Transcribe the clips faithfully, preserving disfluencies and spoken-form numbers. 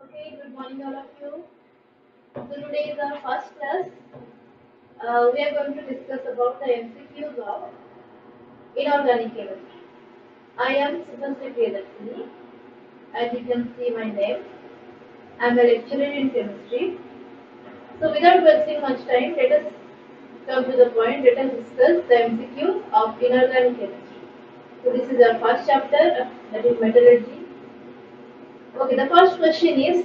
Okay, good morning all of you. So today is our first class. Uh, we are going to discuss about the M C Qs of inorganic chemistry. I am Subhasri Priyadarshini. As you can see my name, I am a lecturer in chemistry. So without wasting much time, let us come to the point. Let us discuss the M C Qs of inorganic chemistry. So this is our first chapter, uh, that is metallurgy. Okay, the first question is,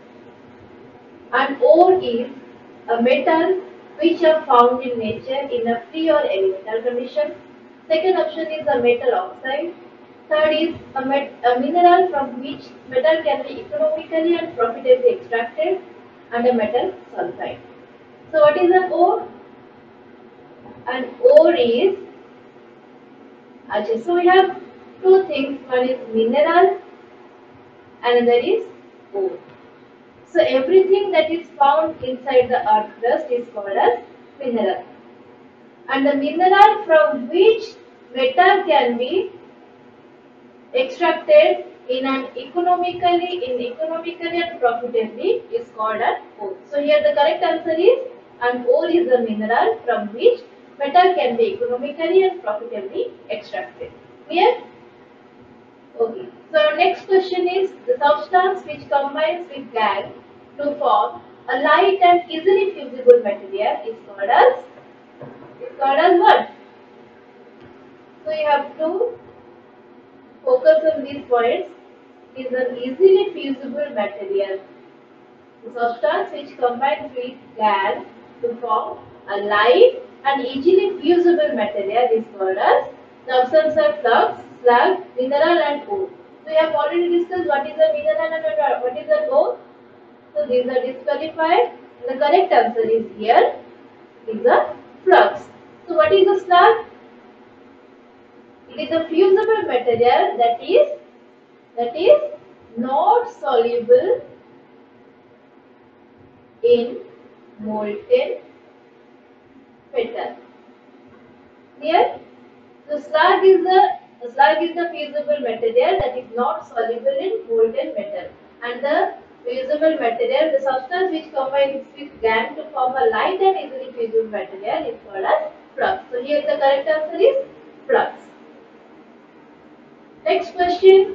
an ore is a metal which are found in nature in a free or elemental condition. Second option is a metal oxide. Third is a, met a mineral from which metal can be economically and profitably extracted, and a metal sulfide. So what is an ore? An ore is, actually, so we have two things. One is mineral, another is ore. So everything that is found inside the earth crust is called as mineral. And the mineral from which metal can be extracted in an economically, in economically and profitably is called an ore. So here the correct answer is, an ore is a mineral from which metal can be economically and profitably extracted. Clear? Okay. So next question is, the substance which combines with gas to form a light and easily fusible material is called as, is called as what? So you have to focus on these points. Is an easily fusible material. The substance which combines with gas to form a light and easily fusible material is called as, the options are flux, slag, mineral and ore. So we have already discussed what is a mineral and what is an ore. So these are disqualified. The correct answer is here is a flux. So what is a slag? It is a fusible material that is that is not soluble in molten metal. Here, so slag is the slag is the fusible material that is not soluble in molten metal, and the fusible material, the substance which combines with gas to form a light and easily fusible material, is called as flux. So here the correct answer is flux. Next question.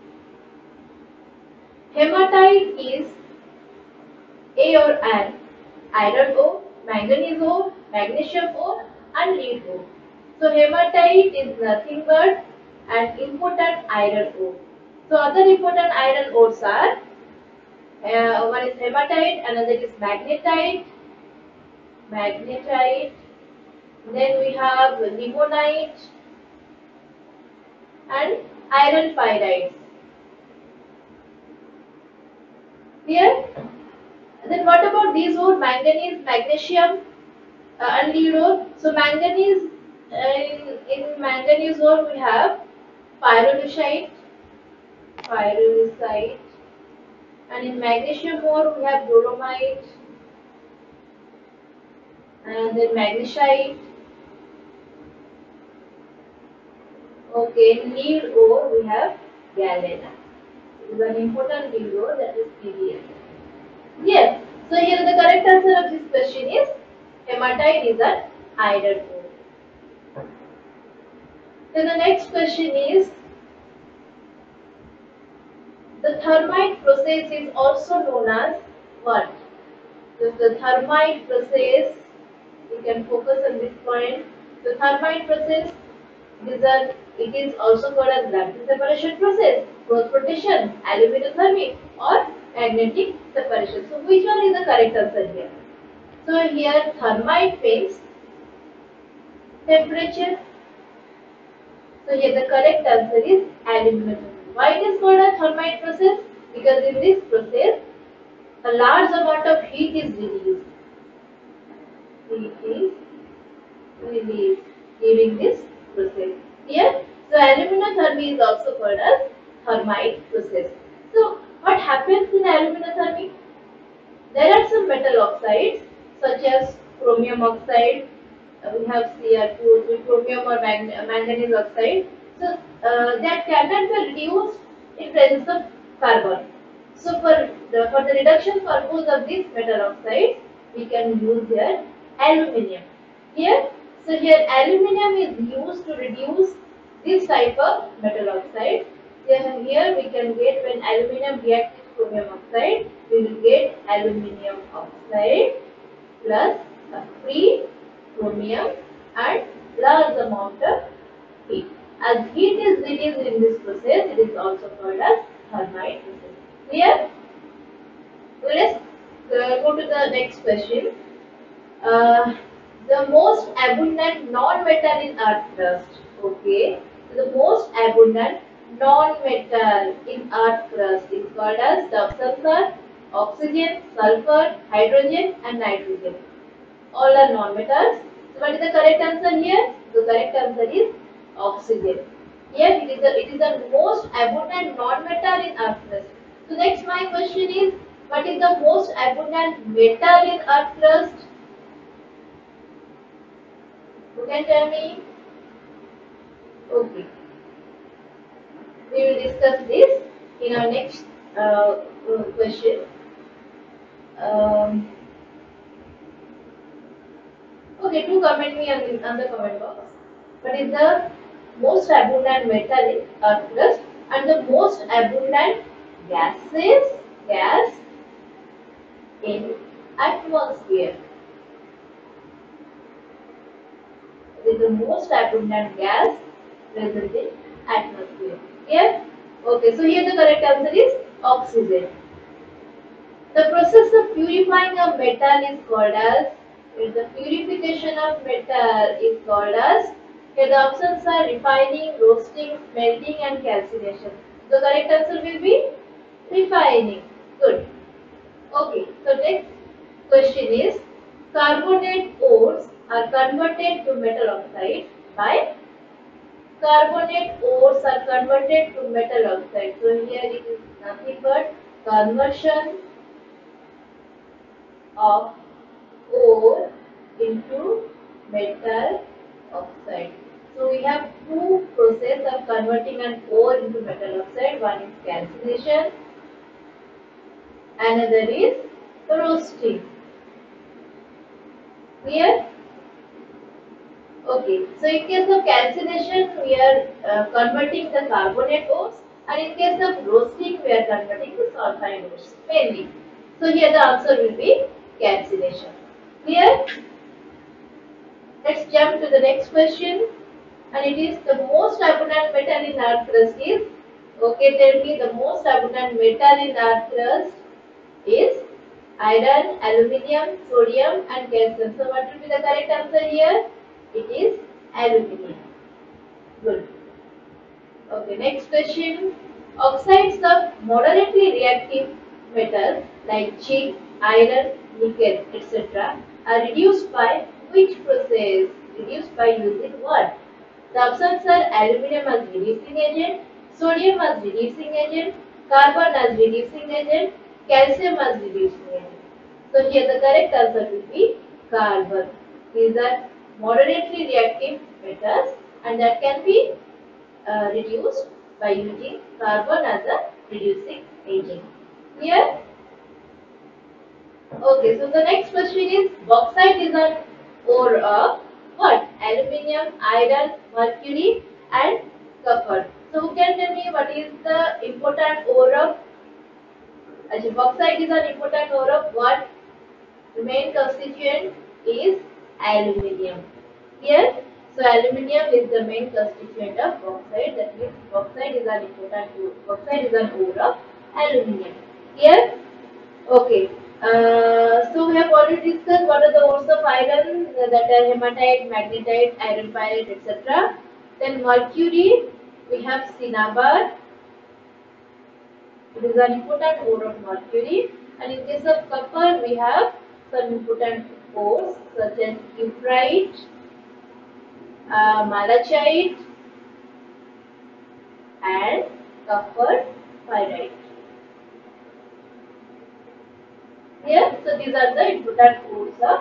Hematite is A or an iron ore, manganese ore, magnesium ore and lead ore. So hematite is nothing but an important iron ore. So other important iron ores are, uh, one is hematite, another is magnetite, magnetite, then we have limonite and iron pyrites. Here, then what about these ore? Manganese, magnesium uh, and lead ore. So manganese, uh, in, in manganese ore we have pyrolusite, pyrolusite, and in magnesium ore we have dolomite, and then magnesite. Okay, in lead ore we have galena. This is an important lead ore, that is P B S. Yes. So here the correct answer of this question is, hematite is an iron ore. Then the next question is, the thermite process is also known as what? So the thermite process, you can focus on this point. The thermite process, is a, it is also called as lattice separation process, cross rotation, aluminothermic or magnetic separation. So which one is the correct answer here? So here thermite means temperature. So here the correct answer is aluminothermic. Why it is called a thermite process? Because in this process, a large amount of heat is released. Heat is released during this process. Here, so aluminothermy is also called as thermite process. So what happens in aluminothermy? There are some metal oxides such as chromium oxide. Uh, we have C r two O three, chromium or mang manganese oxide. So uh, that cannot be reduced in presence of carbon. So for the, for the reduction purpose of this metal oxides, we can use here aluminium. Here, so here aluminium is used to reduce this type of metal oxide. Then here we can get, when aluminium reacts with chromium oxide, we will get aluminium oxide plus a free chromium and large amount of heat. As heat is released in this process, it is also called as thermite process. Clear? So let's uh, go to the next question. Uh, the most abundant non-metal in earth crust. Okay. So the most abundant non-metal in earth crust is called as, the options are oxygen, sulfur, hydrogen and nitrogen. All are non-metals. So what is the correct answer here? The correct answer is oxygen. Yes, it is the, it is the most abundant non-metal in earth crust. So next my question is, what is the most abundant metal in earth crust? Who can tell me? Okay. We will discuss this in our next uh, question. Um, okay, do comment me on the, on the comment box. What is the most abundant metal in earth crust and the most abundant gases gas in atmosphere? It is the most abundant gas present in atmosphere. Here, okay. So here the correct answer is oxygen. The process of purifying a metal is called as, the purification of metal is called as, here the options are refining, roasting, smelting and calcination. The correct answer will be refining. Good. Okay, so next question is, carbonate ores are converted to metal oxide by, carbonate ores are converted to metal oxide. So here it is nothing but conversion of ore into metal oxide. So we have two processes of converting an ore into metal oxide. One is calcination, another is roasting. Clear? Okay. So in case of calcination, we are uh, converting the carbonate ores, and in case of roasting, we are converting the sulfide ores mainly. So here the answer will be calcination. Clear? Let's jump to the next question, and it is, the most abundant metal in earth crust is, okay, tell me, the most abundant metal in earth crust is iron, aluminium, sodium and calcium. So what will be the correct answer here? It is aluminium. Good. Okay, next question. Oxides of moderately reactive metals like zinc, iron, nickel, et cetera are reduced by which process? Reduced by using what? The options are aluminium as reducing agent, sodium as reducing agent, carbon as reducing agent, calcium as reducing agent. So here the correct answer will be carbon. These are moderately reactive metals and that can be uh, reduced by using carbon as a reducing agent. Clear? Okay, so the next question is, bauxite is an ore of what? Aluminium, iron, mercury and copper. So who can tell me what is the important ore of? Actually, bauxite is an important ore of what? The main constituent is aluminium. Here, so aluminium is the main constituent of bauxite. That means bauxite is an important ore. Bauxite is an ore of aluminium. Here, okay. Uh, so we have already discussed what are the ores of iron, that are hematite, magnetite, iron pyrite, et cetera. Then mercury, we have cinnabar. It is an important ore of mercury. And in case of copper, we have some important ores such as cuprite, uh, malachite, and copper pyrite. Here, so these are the important ores of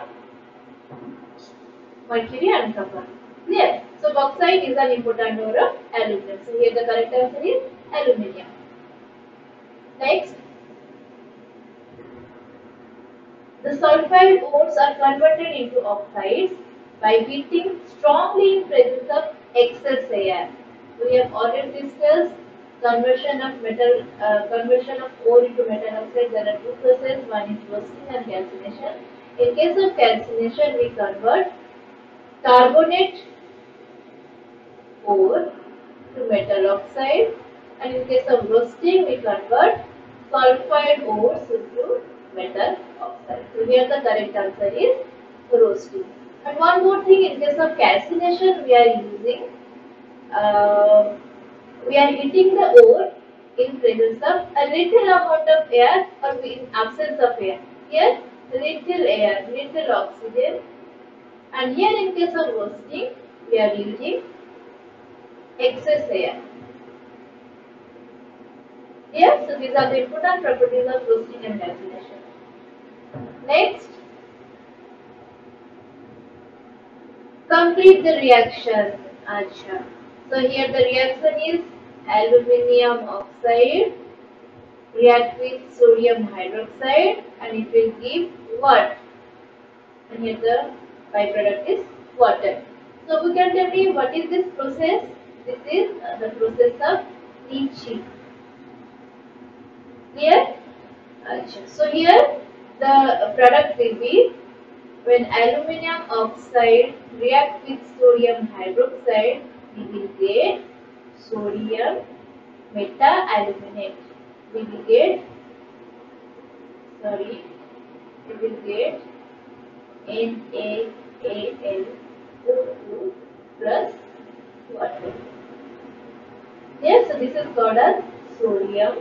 mercury and copper. Clear? So bauxite is an important ore of aluminium. So here the correct answer is aluminium. Next, The sulfide ores are converted into oxides by heating strongly in presence of excess air. We have already discussed conversion of metal, uh, conversion of ore into metal oxide. There are two processes, one is roasting and calcination. In case of calcination, we convert carbonate ore to metal oxide, and in case of roasting, we convert sulfide ores into metal oxide. So here the correct answer is roasting. And one more thing, in case of calcination, we are using uh, we are heating the ore in presence of a little amount of air or in absence of air. Here little air, little oxygen, and here in case of roasting, we are using excess air. Yes, so these are the important properties of roasting and calcination. Next, complete the reaction. Acha. So here the reaction is aluminium oxide react with sodium hydroxide and it will give what? And here the byproduct is water. So who can tell me what is this process? This is uh, the process of leaching. Here, Achha. So here the product will be when aluminium oxide react with sodium hydroxide, we will get sodium meta-aluminate. We will get, sorry, we will get NaAlO two plus water. Yes, so this is called as sodium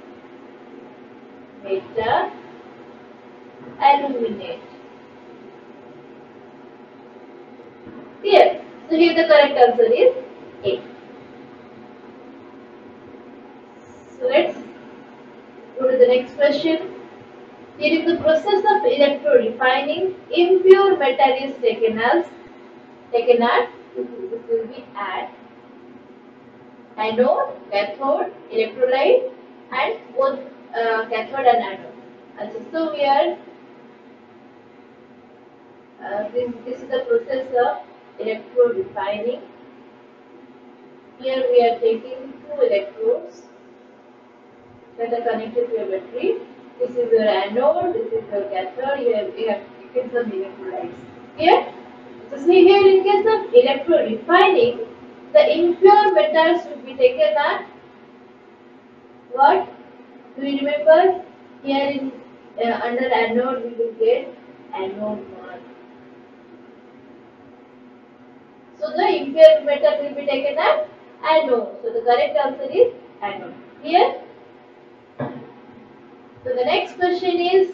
meta-aluminate. Clear? So here the correct answer is A. So let's go to the next question. During the process of electro refining, impure metal is taken as taken at this will be at anode, cathode, electrolyte, and both uh, cathode and anode. And so, so we are uh, this this is the process of electro refining. Here we are taking two electrodes that are connected to a battery. This is your anode, this is your cathode. You have, you have taken some electrolytes. Here, so see here in case of electro refining, the impure metals should be taken at what? Do you remember? Here in uh, under anode we will get anode one. So the impure metal will be taken at anode. So the correct answer is anode. Here. So the next question is,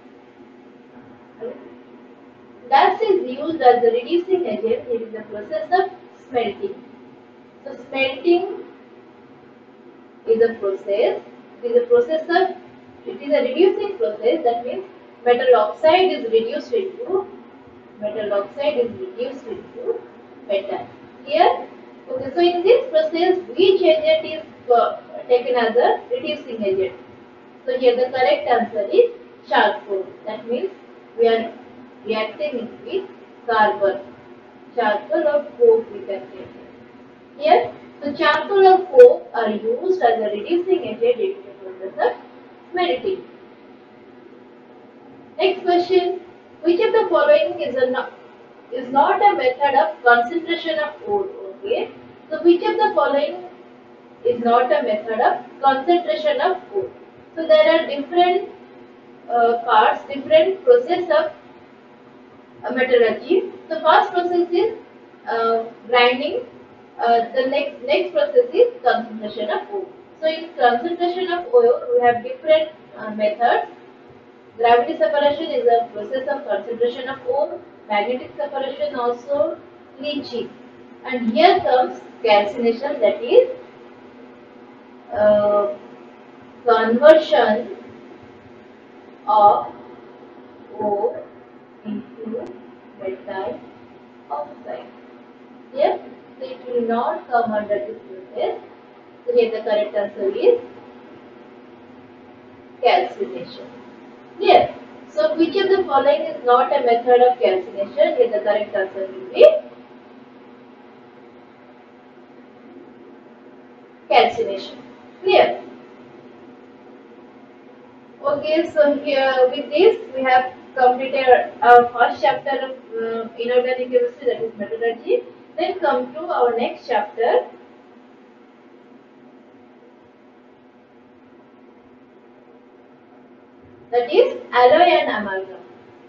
dust is used as a reducing agent in the process of smelting. So smelting is a process. It is a process of, it is a reducing process. That means metal oxide is reduced into metal oxide is reduced into metal. Here, okay. So in this process, which agent is uh, taken as a reducing agent? So here the correct answer is charcoal. That means we are reacting it with carbon. Charcoal or coke we can take it. Here, so charcoal or coke are used as a reducing agent in the process of smelting. Next question: which of the following is a not, is not a method of concentration of ore? Okay. So which of the following is not a method of concentration of ore? So there are different uh, parts, different process of uh, metallurgy. The first process is uh, grinding. Uh, the next next process is concentration of ore. So in concentration of ore, we have different uh, methods. Gravity separation is a process of concentration of ore. Magnetic separation also leaching. And here comes calcination, that is uh, conversion of ore into metal oxide. Yes, so it will not come under this process. So here the correct answer is calcination. Yes. So which of the following is not a method of calcination? Here the correct answer will be calcination. Clear? Okay, so here with this we have completed our first chapter of uh, inorganic chemistry, that is metallurgy. Then come to our next chapter, that is alloy and amalgam.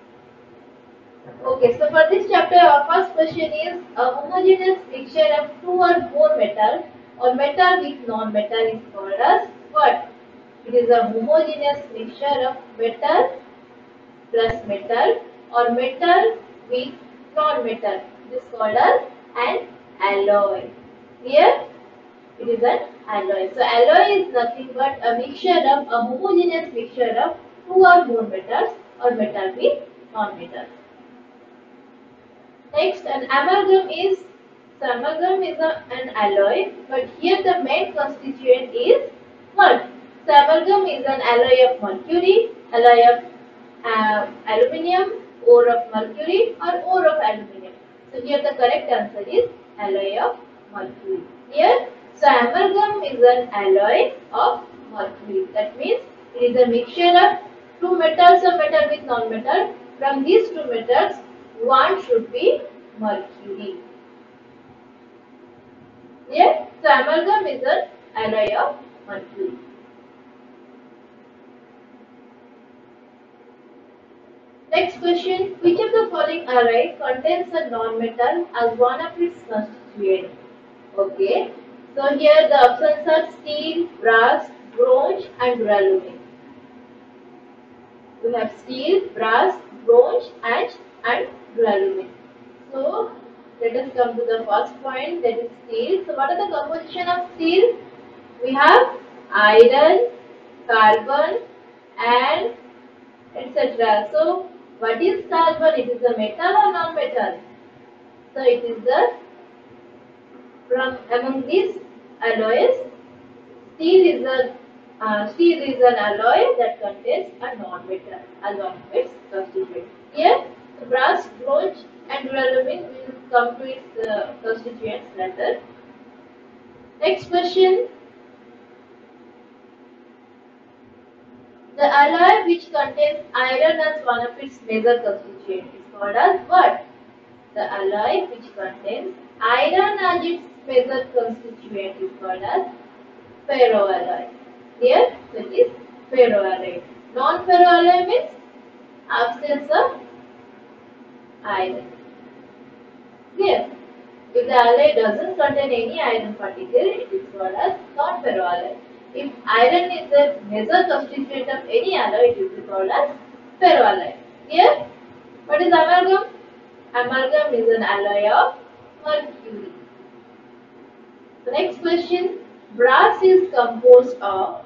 Okay, so for this chapter our first question is a homogeneous mixture of two or more metal or metal with non-metal is called as what? It is a homogeneous mixture of metal plus metal or metal with non-metal. This is called as an alloy. Here it is an alloy. So alloy is nothing but a mixture of a homogeneous mixture of two or more metals or metal with non-metal. Next, an amalgam is, so amalgam is a, an alloy, but here the main constituent is mud. So amalgam is an alloy of mercury, alloy of uh, aluminium, ore of mercury or ore of aluminium. So here the correct answer is alloy of mercury. Here, so amalgam is an alloy of mercury. That means it is a mixture of two metals or metal with non-metal. From these two metals, one should be mercury. Yes, so amalgam is an alloy of mercury. Next question, which of the following alloy contains a non-metal as one of its constituents? Okay, so here the options are steel, brass, bronze and duralumin. We have steel, brass, bronze and, and duralumin. So let us come to the first point, that is steel. So what are the composition of steel? We have iron, carbon and et cetera. So what is carbon? It is a metal or non-metal? So it is the, from among these alloys, steel is a uh, steel is an alloy that contains a non-metal as one of its constituents. Here, the brass, bronze and duralumin will come to its uh, constituents later. Next question. The alloy which contains iron as one of its major constituents is called as what? The alloy which contains iron as its major constituent is called as ferroalloy. Here, so it is ferroalloy. Non-ferroalloy means absence of iron. Here, if the alloy doesn't contain any iron particle, it is called as non-ferroalloy. If iron is the major constituent of any alloy, it is called as ferroalloy. Here, what is amalgam? Amalgam is an alloy of mercury. The next question, brass is composed of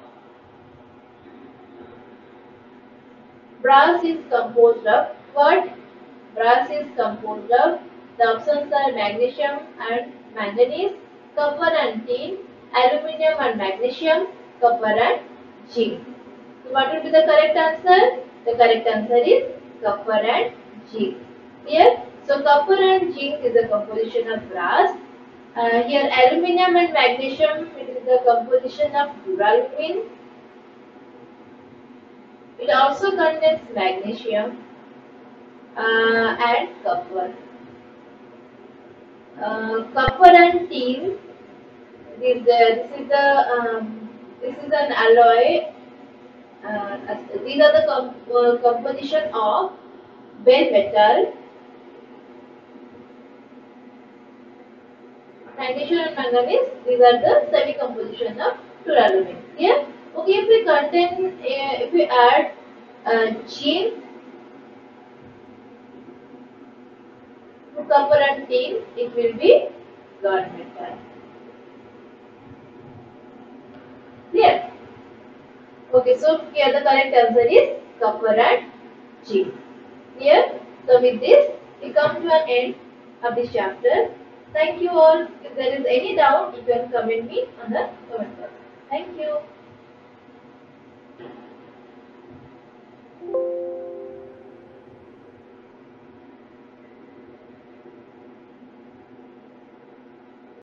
brass is composed of what? Brass is composed of, the options are magnesium and manganese, copper and tin, aluminium and magnesium, copper and zinc. So what will be the correct answer? The correct answer is copper and zinc. Here, so copper and zinc is the composition of brass. Uh, here aluminium and magnesium, it is the composition of duralumin. It also contains magnesium uh, and copper. Uh, copper and tin. This, uh, this is the um, this is an alloy. Uh, these are the comp uh, composition of base metal. Magnesium and manganese. These are the semi-composition of duralumin. Here, okay. If we contain, uh, if we add uh, zinc to copper and tin, it will be god metal. Clear? Okay, so here the correct answer is copper and zinc. Clear? So with this, we come to an end of this chapter. Thank you all. If there is any doubt, you can comment me on the comment box. Thank you.